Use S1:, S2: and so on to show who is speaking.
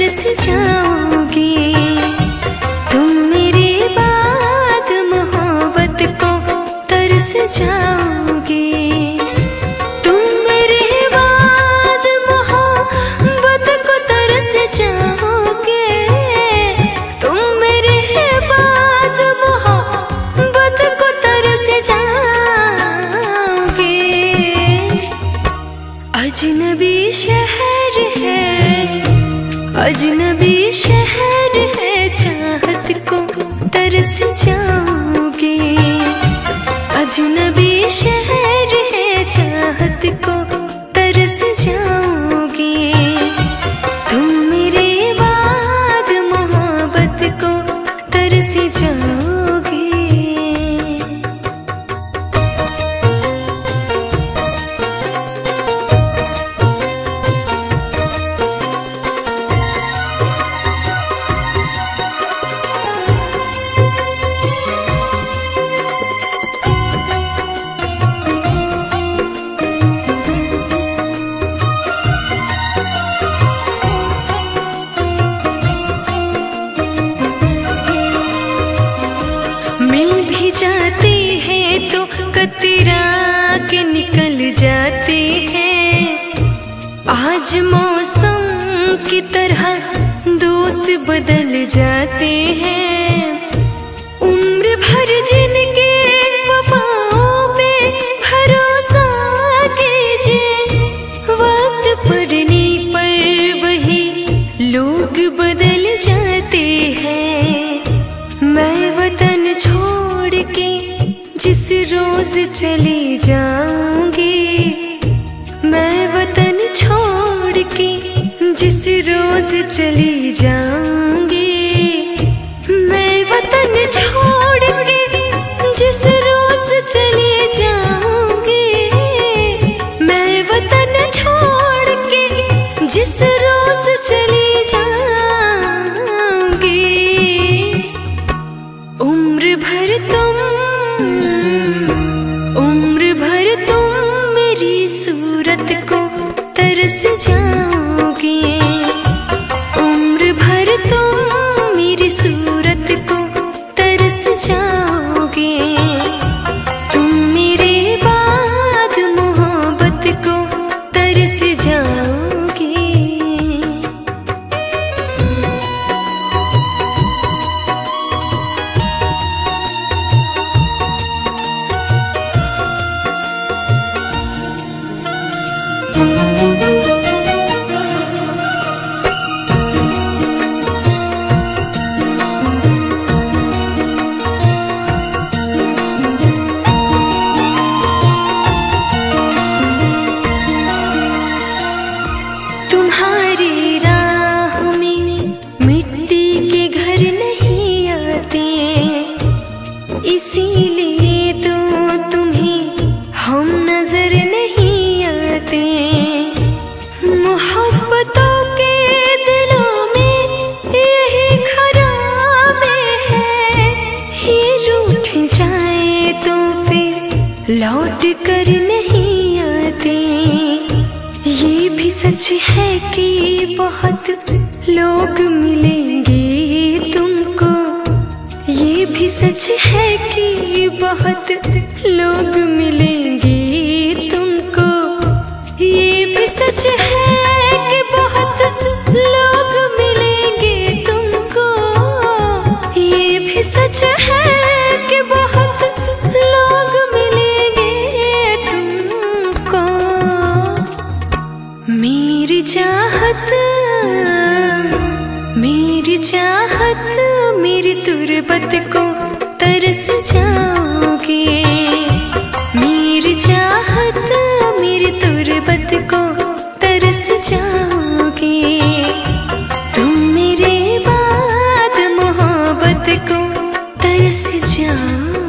S1: तरस जाओगे। तुम मेरे बाद मोहब्बत को तरस जाओगे। तुम मेरे बाद मोहब्बत को तरस जाओगे। तुम मेरे बाद मोहब्बत को तरस जाओगे। अजनबी शहर है, अजनबी शहर है, चाहत को तरस जाओगे। अजनबी शहर है, चाहत को तरस जाओगे। तुम मेरे बाद मोहब्बत को तरस जाओगे। मिल भी जाती है तो कतरा के निकल जाती है। आज मौसम की तरह दोस्त बदल जाते हैं। उम्र भर जिनके वफाओं पे भरोसा कीजिए, वक्त पड़ने पर वही लोग बदल जाते हैं। मैं वतन छोड़ के जिस रोज चली जाऊंगी, मैं वतन छोड़ के जिस रोज चली जाऊंगी, मैं वतन छोड़ के जिस रोज चली जाऊंगी, मैं वतन छोड़ के जिस रोज चली जाऊंगी। उम्र भर तुम मेरी सूरत को तरस जाओगे। उम्र भर तुम मेरी सूरत को तरस जाओगे। तुम मेरे बाद मोहब्बत को तरस जाओगे। तुम्हारी राह में मिट्टी के घर नहीं आते, इसीलिए तो तुम्हें हम नजर नहीं आते। मोहब्बतों के दिलों में यही खराबी है, ये रूठ जाए तो फिर लौट कर नहीं आते। ये भी सच है कि बहुत लोग मिलेंगे तुमको, ये भी सच है कि बहुत लोग मिलेंगे तुमको। ये भी सच है कि बहुत लोग मिलेंगे तुमको। ये भी सच है कि बहुत लोग मिलेंगे तुमको। मेरी चाहत मेरी तुरबत को तरस जाओगे। मेरी चाहत मेरी तुरबत को तरस जाओगे। तुम मेरे बाद मोहब्बत को तरस जाओगे।